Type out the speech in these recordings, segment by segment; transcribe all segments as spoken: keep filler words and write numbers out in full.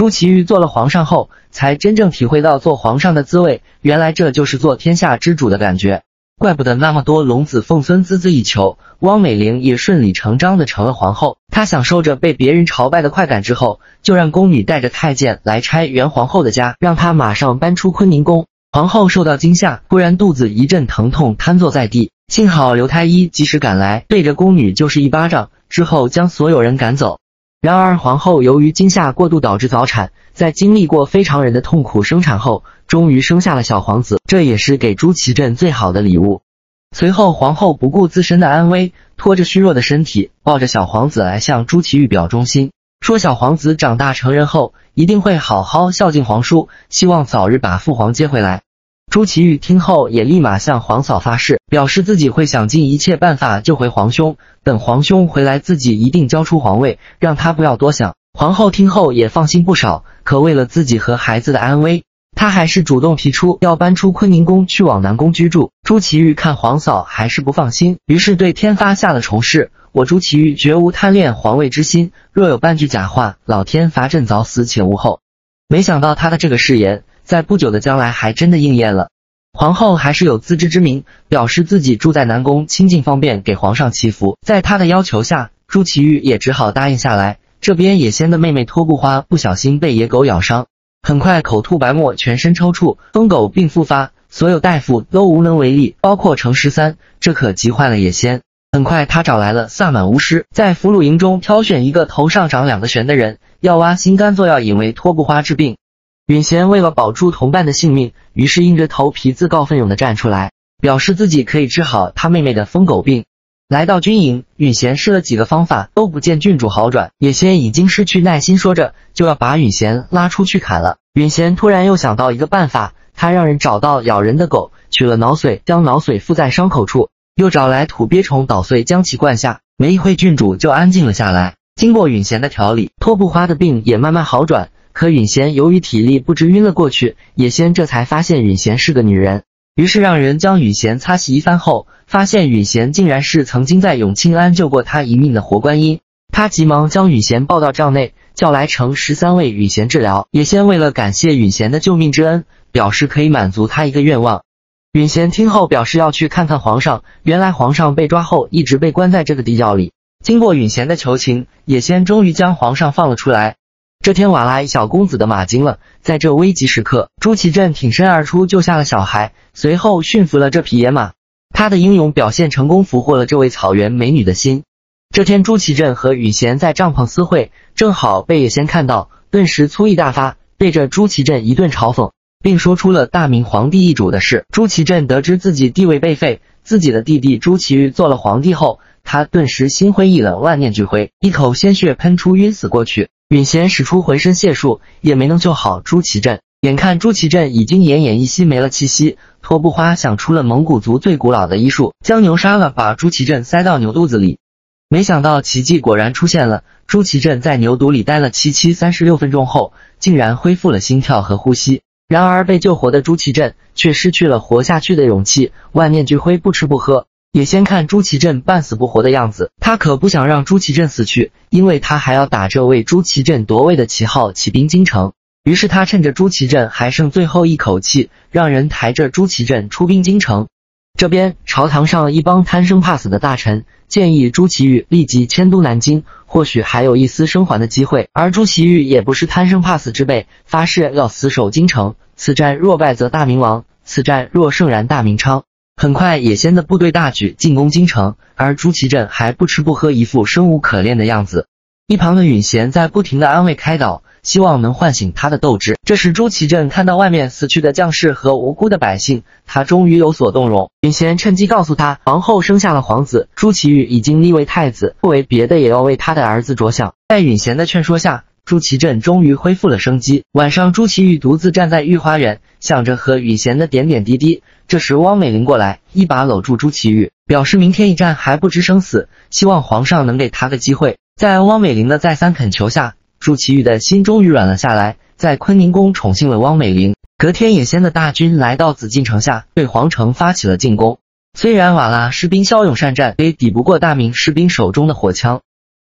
朱祁钰做了皇上后，才真正体会到做皇上的滋味，原来这就是做天下之主的感觉。怪不得那么多龙子凤孙孜孜以求，汪美玲也顺理成章的成了皇后。她享受着被别人朝拜的快感之后，就让宫女带着太监来拆元皇后的家，让她马上搬出坤宁宫。皇后受到惊吓，突然肚子一阵疼痛，瘫坐在地。幸好刘太医及时赶来，对着宫女就是一巴掌，之后将所有人赶走。然而皇后由于惊吓过度导致早产，在经历过非常人的痛苦生产后，终于生下了小皇子，这也是给朱祁镇最好的礼物。随后皇后不顾自身的安危，拖着虚弱的身体，抱着小皇子来向朱祁钰表忠心，说小皇子长大成人后一定会好好孝敬皇叔，希望早日把父皇接回来。朱祁钰听后也立马向皇嫂发誓，表示自己会想尽一切办法救回皇兄，等皇兄回来自己一定交出皇位，让他不要多想。皇后听后也放心不少，可为了自己和孩子的安危，她还是主动提出要搬出坤宁宫去往南宫居住。朱祁钰看皇嫂还是不放心，于是对天发下了重誓，我朱祁钰绝无贪恋皇位之心，若有半句假话，老天罚朕早死且无后。没想到他的这个誓言在不久的将来还真的应验了。皇后还是有自知之明，表示自己住在南宫清静方便给皇上祈福。在她的要求下，朱祁钰也只好答应下来。这边野仙的妹妹托布花不小心被野狗咬伤，很快口吐白沫，全身抽搐，疯狗病复发，所有大夫都无能为力，包括程十三，这可急坏了野仙。很快他找来了萨满巫师，在俘虏营中挑选一个头上长两个旋的人，要挖心肝做药引为托布花治病。允贤为了保住同伴的性命，于是硬着头皮自告奋勇地站出来，表示自己可以治好他妹妹的疯狗病。来到军营，允贤试了几个方法，都不见郡主好转。野仙已经失去耐心，说着就要把允贤拉出去砍了。允贤突然又想到一个办法，他让人找到咬人的狗，取了脑髓，将脑髓附在伤口处，又找来土鳖虫捣碎，将其灌下。没一会，郡主就安静了下来。经过允贤的调理，托布花的病也慢慢好转。可允贤由于体力不支晕了过去，野仙这才发现允贤是个女人，于是让人将允贤擦洗一番后，发现允贤竟然是曾经在永庆庵救过他一命的活观音。他急忙将允贤抱到帐内，叫来程十三为允贤治疗。野仙为了感谢允贤的救命之恩，表示可以满足他一个愿望。允贤听后表示要去看看皇上，原来皇上被抓后一直被关在这个地窖里。经过允贤的求情，野仙终于将皇上放了出来。这天瓦剌小公子的马惊了，在这危急时刻，朱祁镇挺身而出救下了小孩，随后驯服了这匹野马。他的英勇表现成功俘获了这位草原美女的心。这天朱祁镇和允贤在帐篷私会，正好被野仙看到，顿时粗意大发，对着朱祁镇一顿嘲讽，并说出了大明皇帝易主的事。朱祁镇得知自己地位被废，自己的弟弟朱祁钰做了皇帝后，他顿时心灰意冷，万念俱灰，一口鲜血喷出，晕死过去。允贤使出浑身解数，也没能救好朱祁镇。眼看朱祁镇已经奄奄一息，没了气息，托布花想出了蒙古族最古老的医术，将牛杀了，把朱祁镇塞到牛肚子里。没想到奇迹果然出现了，朱祁镇在牛肚里待了七七三十六分钟后，竟然恢复了心跳和呼吸。然而被救活的朱祁镇却失去了活下去的勇气，万念俱灰，不吃不喝。也先看朱祁镇半死不活的样子，他可不想让朱祁镇死去，因为他还要打着为朱祁镇夺位的旗号起兵京城。于是他趁着朱祁镇还剩最后一口气，让人抬着朱祁镇出兵京城。这边朝堂上一帮贪生怕死的大臣建议朱祁钰立即迁都南京，或许还有一丝生还的机会。而朱祁钰也不是贪生怕死之辈，发誓要死守京城，此战若败则大明亡，此战若胜然大明昌。很快野仙的部队大举进攻京城，而朱祁镇还不吃不喝，一副生无可恋的样子。一旁的允贤在不停地安慰开导，希望能唤醒他的斗志。这时朱祁镇看到外面死去的将士和无辜的百姓，他终于有所动容。允贤趁机告诉他，皇后生下了皇子，朱祁钰已经立为太子，不为别的也要为他的儿子着想。在允贤的劝说下，朱祁镇终于恢复了生机。晚上朱祁钰独自站在御花园，想着和允贤的点点滴滴。这时汪美玲过来，一把搂住朱祁钰，表示明天一战还不知生死，希望皇上能给他个机会。在汪美玲的再三恳求下，朱祁钰的心终于软了下来，在坤宁宫宠幸了汪美玲。隔天野仙的大军来到紫禁城下，对皇城发起了进攻。虽然瓦剌士兵骁勇善战，也抵不过大明士兵手中的火枪，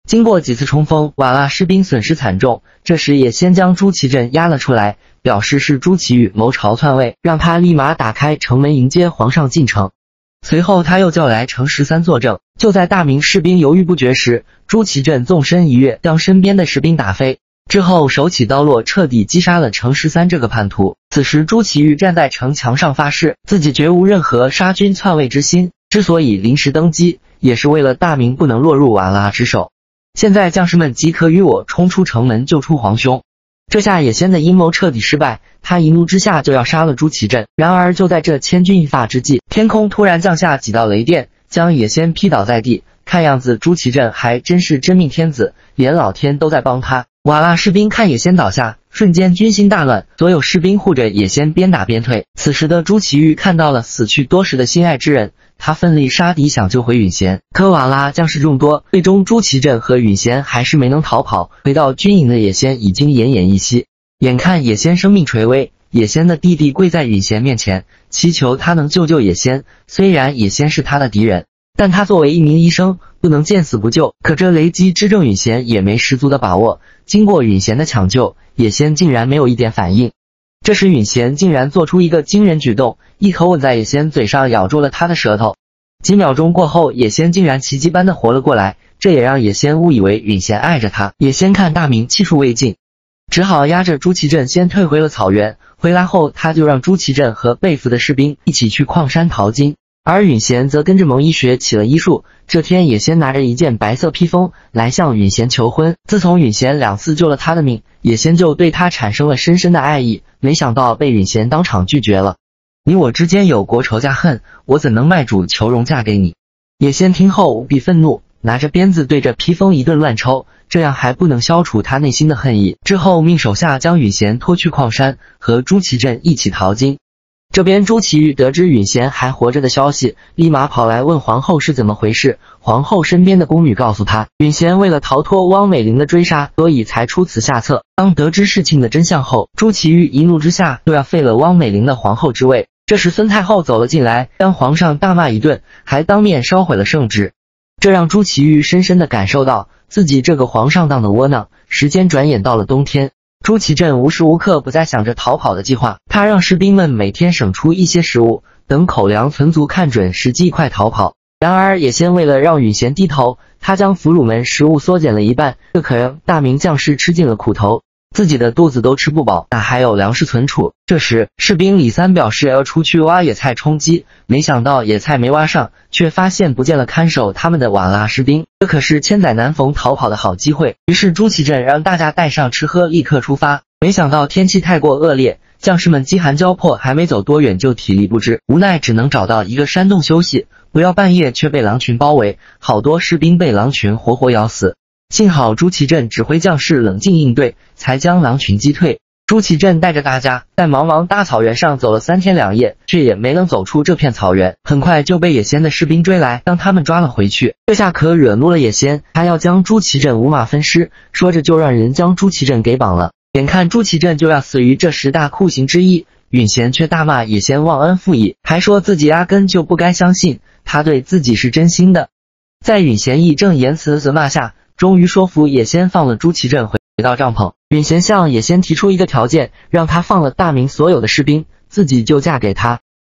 经过几次冲锋，瓦剌士兵损失惨重。这时也先将朱祁镇押了出来，表示是朱祁钰谋朝篡位，让他立马打开城门迎接皇上进城。随后他又叫来程十三作证。就在大明士兵犹豫不决时，朱祁镇纵身一跃，将身边的士兵打飞，之后手起刀落，彻底击杀了程十三这个叛徒。此时朱祁钰站在城墙上发誓，自己绝无任何杀君篡位之心，之所以临时登基，也是为了大明不能落入瓦剌之手。现在将士们即可与我冲出城门，救出皇兄。这下野先的阴谋彻底失败，他一怒之下就要杀了朱祁镇。然而就在这千钧一发之际，天空突然降下几道雷电，将野先劈倒在地。看样子朱祁镇还真是真命天子，连老天都在帮他。瓦剌士兵看野先倒下，瞬间军心大乱，所有士兵护着野先边打边退。此时的朱祁钰看到了死去多时的心爱之人，他奋力杀敌，想救回允贤。可瓦剌将士众多，最终朱祁镇和允贤还是没能逃跑。回到军营的野先已经奄奄一息。眼看野先生命垂危，野先的弟弟跪在允贤面前，祈求他能救救野先。虽然野先是他的敌人，但他作为一名医生，不能见死不救。可这雷击之症允贤也没十足的把握。经过允贤的抢救，野先竟然没有一点反应。这时允贤竟然做出一个惊人举动，一口吻在野先嘴上咬住了他的舌头。几秒钟过后，野先竟然奇迹般的活了过来，这也让野先误以为允贤爱着他。野先看大明气数未尽，只好押着朱祁镇先退回了草原。回来后，他就让朱祁镇和被俘的士兵一起去矿山淘金，而允贤则跟着蒙医学起了医术。这天野先拿着一件白色披风来向允贤求婚。自从允贤两次救了他的命，野先就对他产生了深深的爱意，没想到被允贤当场拒绝了。你我之间有国仇家恨，我怎能卖主求荣嫁给你？野先听后无比愤怒，拿着鞭子对着披风一顿乱抽，这样还不能消除他内心的恨意。之后命手下将允贤拖去矿山，和朱祁镇一起淘金。这边朱祁钰得知允贤还活着的消息，立马跑来问皇后是怎么回事。皇后身边的宫女告诉他，允贤为了逃脱汪美玲的追杀，所以才出此下策。当得知事情的真相后，朱祁钰一怒之下就要废了汪美玲的皇后之位。这时孙太后走了进来，将皇上大骂一顿，还当面烧毁了圣旨。这让朱祁钰深深地感受到自己这个皇上当的窝囊。时间转眼到了冬天，朱祁镇无时无刻不在想着逃跑的计划。他让士兵们每天省出一些食物，等口粮存足，看准时机快逃跑。然而野先为了让允贤低头，他将俘虏们食物缩减了一半，这可让大明将士吃尽了苦头，自己的肚子都吃不饱，哪还有粮食存储？这时士兵李三表示要出去挖野菜充饥，没想到野菜没挖上，却发现不见了看守他们的瓦剌士兵，这可是千载难逢逃跑的好机会。于是朱祁镇让大家带上吃喝，立刻出发。没想到天气太过恶劣，将士们饥寒交迫，还没走多远就体力不支，无奈只能找到一个山洞休息。不料半夜却被狼群包围，好多士兵被狼群活活咬死。幸好朱祁镇指挥将士冷静应对，才将狼群击退。朱祁镇带着大家在茫茫大草原上走了三天两夜，却也没能走出这片草原。很快就被野先的士兵追来，将他们抓了回去。这下可惹怒了野先，他要将朱祁镇五马分尸，说着就让人将朱祁镇给绑了。眼看朱祁镇就要死于这十大酷刑之一，允贤却大骂野先忘恩负义，还说自己压根就不该相信他对自己是真心的。在允贤义正言辞的责骂下，终于说服野先放了朱祁镇回到帐篷。允贤向野先提出一个条件，让他放了大明所有的士兵，自己就嫁给他。